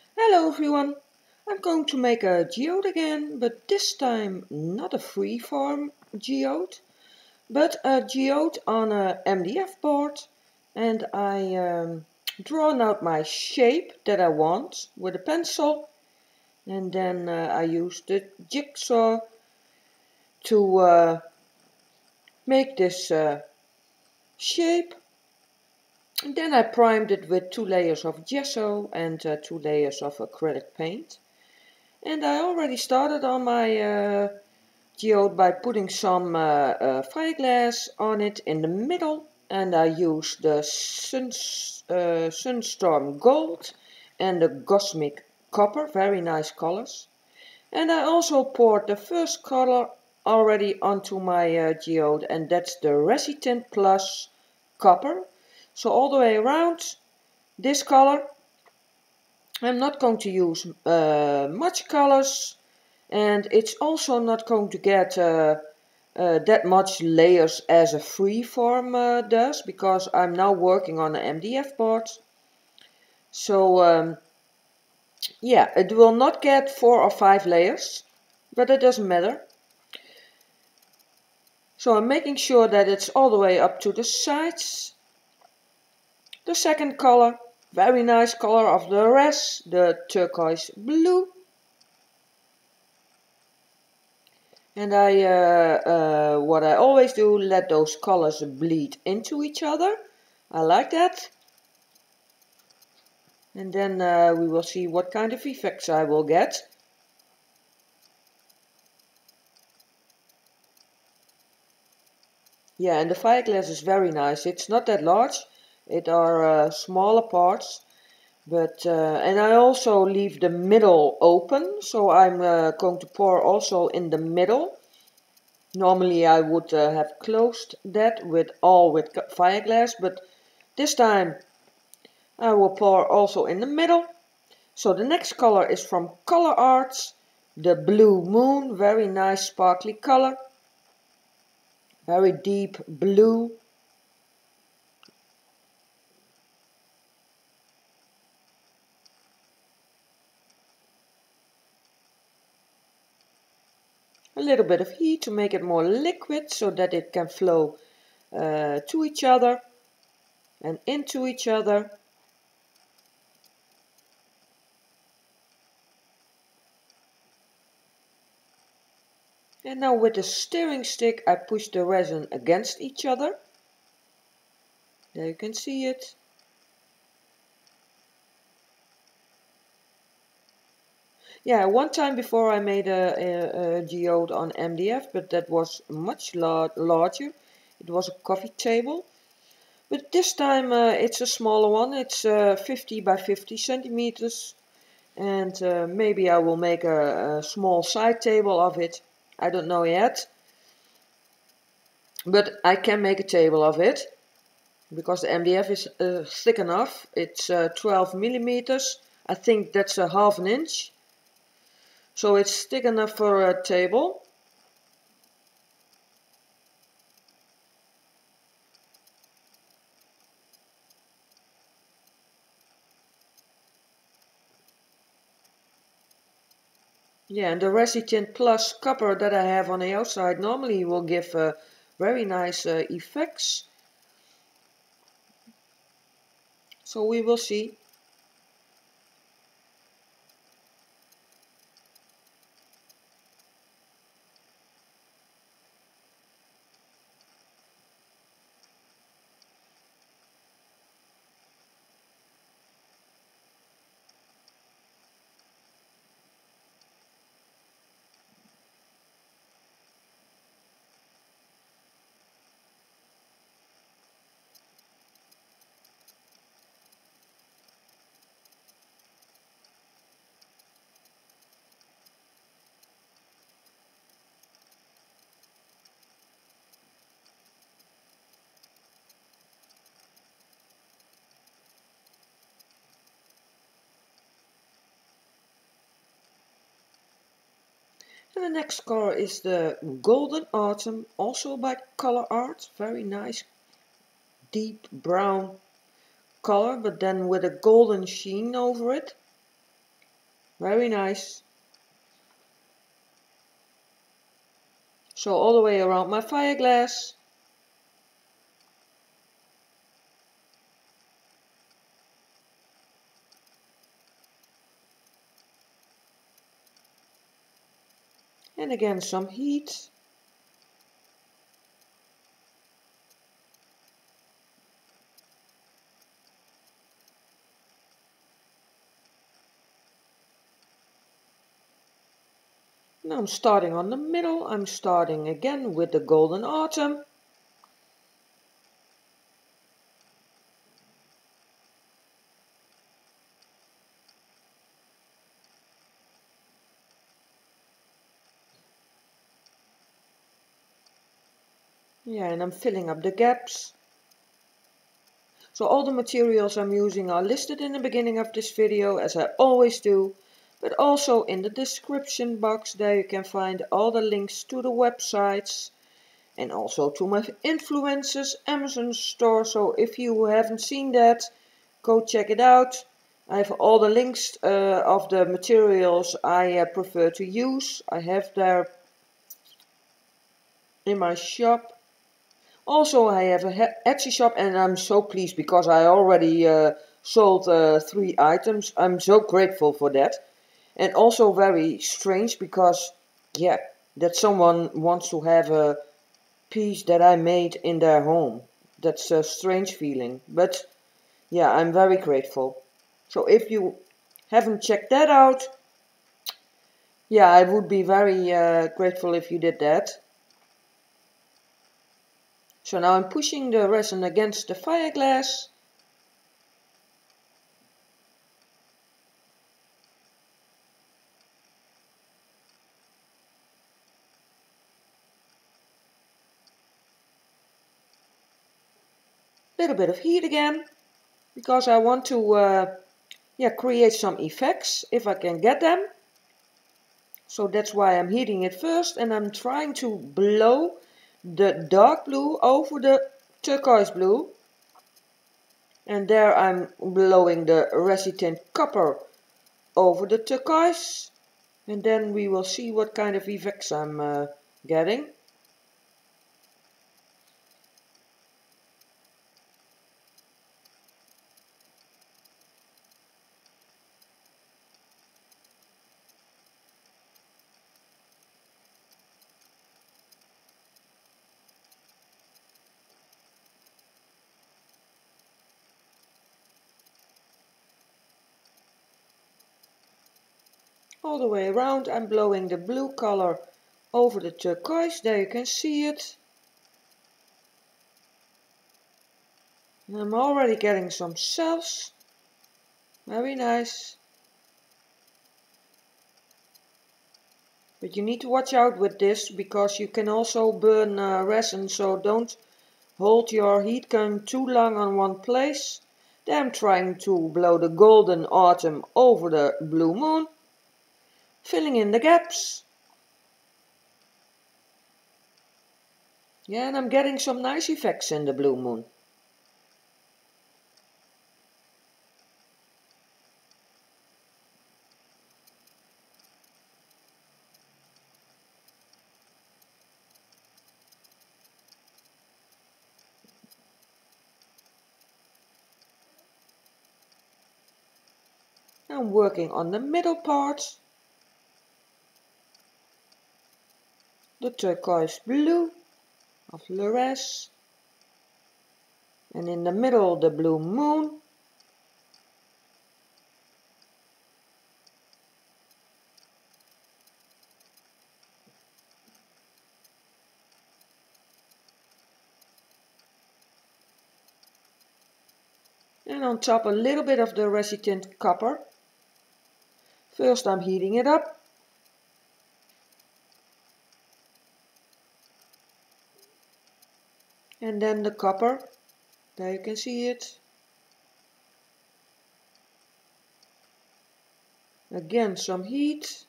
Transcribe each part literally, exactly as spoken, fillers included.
Hello everyone! I'm going to make a geode again, but this time not a freeform geode, but a geode on a M D F board, and I um, drawn out my shape that I want with a pencil, and then uh, I used the jigsaw to uh, make this uh, shape. And then I primed it with two layers of gesso and uh, two layers of acrylic paint. And I already started on my uh, geode by putting some uh, uh, fireglass on it in the middle, and I used the sun, uh, Sunstorm Gold and the Cosmic Copper, very nice colors. And I also poured the first color already onto my uh, geode, and that's the Resitint Plus Copper. So all the way around this color. I'm not going to use uh, much colors, and it's also not going to get uh, uh, that much layers as a freeform uh, does, because I'm now working on an M D F board. So um, yeah, it will not get four or five layers, but it doesn't matter. So I'm making sure that it's all the way up to the sides. The second color, very nice color of the rest, the turquoise blue. And I, uh, uh, what I always do, let those colors bleed into each other. I like that. And then uh, we will see what kind of effects I will get. Yeah, and the fireglass is very nice. It's not that large. It are uh, smaller parts. But, uh, and I also leave the middle open. So I'm uh, going to pour also in the middle. Normally I would uh, have closed that with all with fireglass, but this time I will pour also in the middle. So the next color is from Color Arts, the Blue Moon, very nice sparkly color, very deep blue. A little bit of heat to make it more liquid so that it can flow uh, to each other and into each other. And now with the stirring stick I push the resin against each other. There you can see it. Yeah, one time before I made a, a, a geode on M D F, but that was much lar larger. It was a coffee table. But this time uh, it's a smaller one. It's uh, fifty by fifty centimeters. And uh, maybe I will make a, a small side table of it. I don't know yet. But I can make a table of it. Because the M D F is uh, thick enough. It's uh, twelve millimeters. I think that's a half an inch. So it's thick enough for a table. Yeah, and the Resitint Plus copper that I have on the outside normally will give uh, very nice uh, effects. So we will see. And the next color is the Golden Autumn, also by Color Art. Very nice, deep brown color, but then with a golden sheen over it. Very nice. So all the way around my fire glass. And again some heat. Now I'm starting on the middle. I'm starting again with the Golden Autumn. Yeah, and I'm filling up the gaps. So all the materials I'm using are listed in the beginning of this video, as I always do, but also in the description box. There you can find all the links to the websites and also to my influencers Amazon store. So if you haven't seen that, go check it out. I have all the links uh, of the materials I uh, prefer to use. I have there in my shop. Also, I have a Etsy shop, and I'm so pleased because I already uh, sold uh, three items. I'm so grateful for that. And also very strange because, yeah, that someone wants to have a piece that I made in their home. That's a strange feeling. But, yeah, I'm very grateful. So if you haven't checked that out, yeah, I would be very uh, grateful if you did that. So now I'm pushing the resin against the fire glass. Little bit of heat again, because I want to uh, yeah, create some effects if I can get them. So that's why I'm heating it first, and I'm trying to blow the dark blue over the turquoise blue. And there I'm blowing the resin copper over the turquoise. And then we will see what kind of effects I'm uh, getting. All the way around I'm blowing the blue color over the turquoise. There you can see it. And I'm already getting some cells. Very nice. But you need to watch out with this, because you can also burn uh, resin, so don't hold your heat gun too long on one place. Then I'm trying to blow the Golden Autumn over the Blue Moon, filling in the gaps. Yeah, and I'm getting some nice effects in the Blue Moon. I'm working on the middle part, the turquoise blue of Lurès, and in the middle the Blue Moon. And on top a little bit of the resin copper. First I'm heating it up. And then the copper. There you can see it. Again some heat.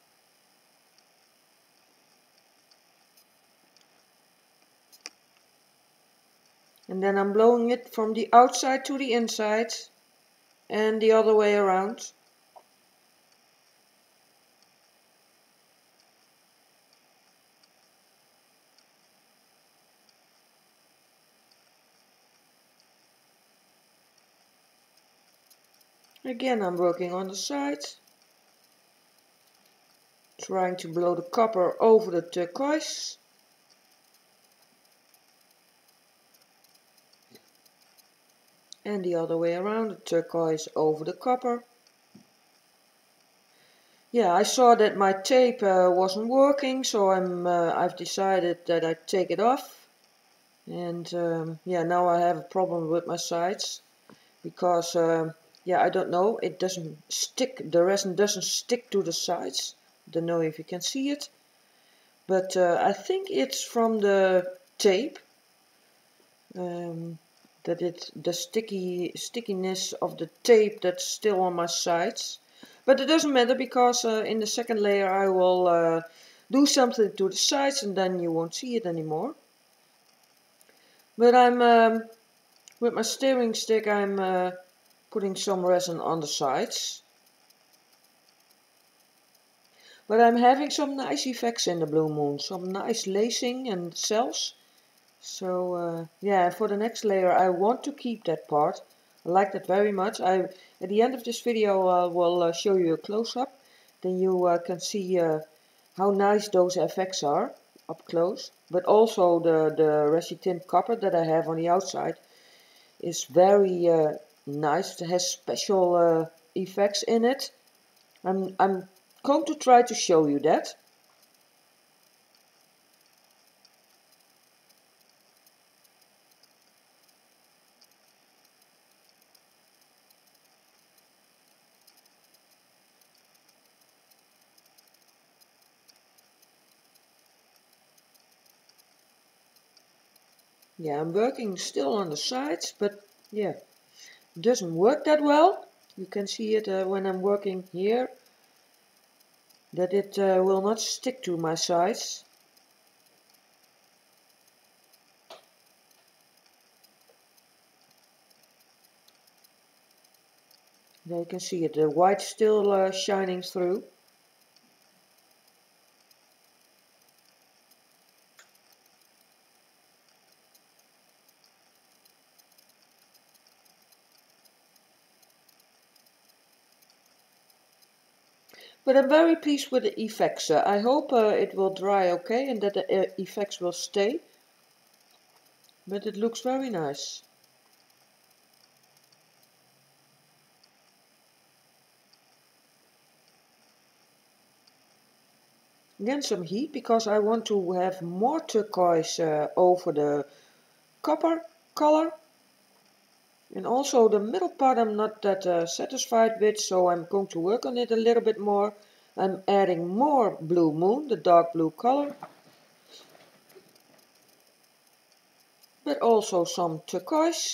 And then I'm blowing it from the outside to the inside and the other way around. Again, I'm working on the sides, trying to blow the copper over the turquoise. And the other way around, the turquoise over the copper. Yeah, I saw that my tape uh, wasn't working, so I'm, uh, I've decided that I take it off. And um, yeah, now I have a problem with my sides because uh, yeah, I don't know, it doesn't stick, the resin doesn't stick to the sides. Don't know if you can see it, but uh, I think it's from the tape um, that it the sticky stickiness of the tape that's still on my sides. But it doesn't matter because uh, in the second layer I will uh, do something to the sides and then you won't see it anymore. But I'm um, with my steering stick I'm uh, putting some resin on the sides. But I'm having some nice effects in the Blue Moon, some nice lacing and cells. So uh, yeah, for the next layer I want to keep that part. I like that very much. I At the end of this video I will uh, show you a close-up. Then you uh, can see uh, how nice those effects are up close. But also the, the Resi Tint copper that I have on the outside is very uh, nice. It has special uh, effects in it. I'm, I'm going to try to show you that. Yeah, I'm working still on the sides, but yeah, it doesn't work that well. You can see it uh, when I'm working here, that it uh, will not stick to my sides. There you can see it, the white still uh, shining through. But I'm very pleased with the effects. Uh, I hope uh, it will dry okay and that the uh, effects will stay. But it looks very nice. Again some heat because I want to have more turquoise uh, over the copper color. And also the middle part I'm not that uh, satisfied with, so I'm going to work on it a little bit more. I'm adding more Blue Moon, the dark blue color. But also some turquoise.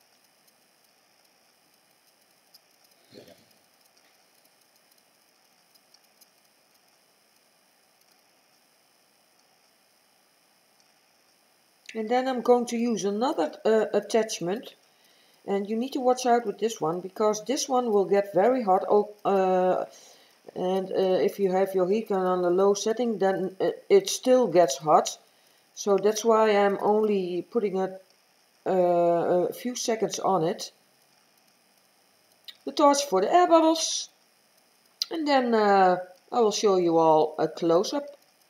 And then I'm going to use another uh, attachment. And you need to watch out with this one, because this one will get very hot. Oh, uh, and uh, if you have your heat gun on the low setting, then it, it still gets hot. So that's why I'm only putting a, uh, a few seconds on it. The torch for the air bubbles. And then uh, I will show you all a close-up.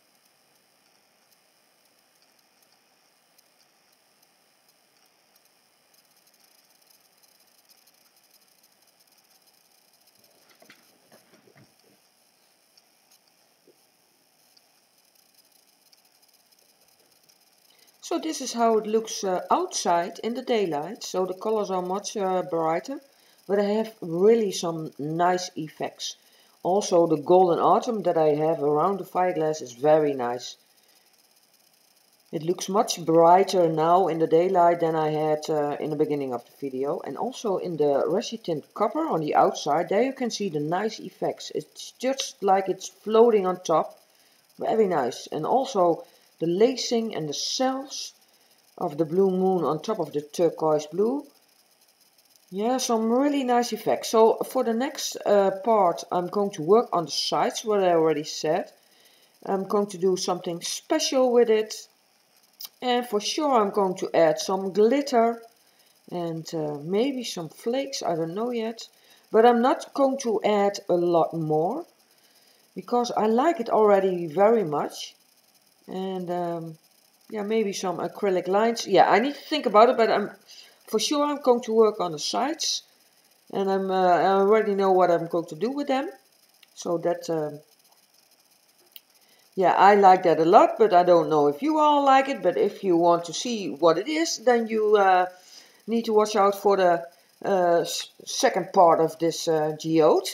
So this is how it looks uh, outside in the daylight. So the colors are much uh, brighter, but I have really some nice effects. Also the golden autumn that I have around the fireglass is very nice. It looks much brighter now in the daylight than I had uh, in the beginning of the video. And also in the Resi Tint copper on the outside, there you can see the nice effects. It's just like it's floating on top. Very nice. And also the lacing and the cells of the Blue Moon on top of the turquoise blue. Yeah, some really nice effects. So for the next uh, part I'm going to work on the sides, what I already said. I'm going to do something special with it. And for sure I'm going to add some glitter and uh, maybe some flakes, I don't know yet. but I'm not going to add a lot more because I like it already very much. And um, yeah, maybe some acrylic lines. Yeah, I need to think about it, but I'm for sure I'm going to work on the sides, and I'm uh, I already know what I'm going to do with them. So that um, yeah, I like that a lot, but I don't know if you all like it. But if you want to see what it is, then you uh, need to watch out for the uh, second part of this uh, geode.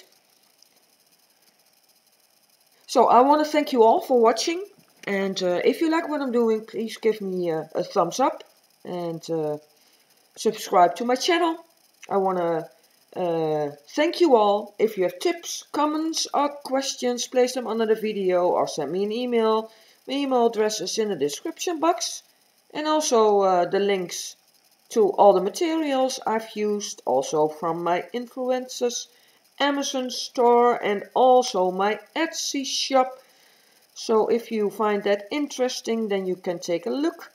So I want to thank you all for watching, and uh, if you like what I'm doing, please give me a, a thumbs up and uh, subscribe to my channel. I want to uh, thank you all. If you have tips, comments or questions, place them under the video or send me an email. My email address is in the description box, and also uh, the links to all the materials I've used, also from my influencers Amazon store and also my Etsy shop. So if you find that interesting, then you can take a look.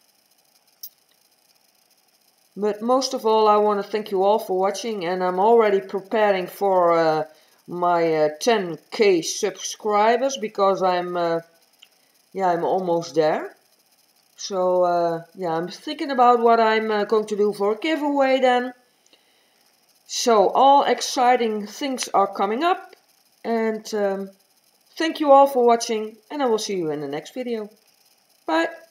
But most of all, I want to thank you all for watching, and I'm already preparing for uh, my uh, ten K subscribers because I'm uh, yeah I'm almost there. So uh, yeah, I'm thinking about what I'm uh, going to do for a giveaway then. So all exciting things are coming up, and um, thank you all for watching, and I will see you in the next video. Bye!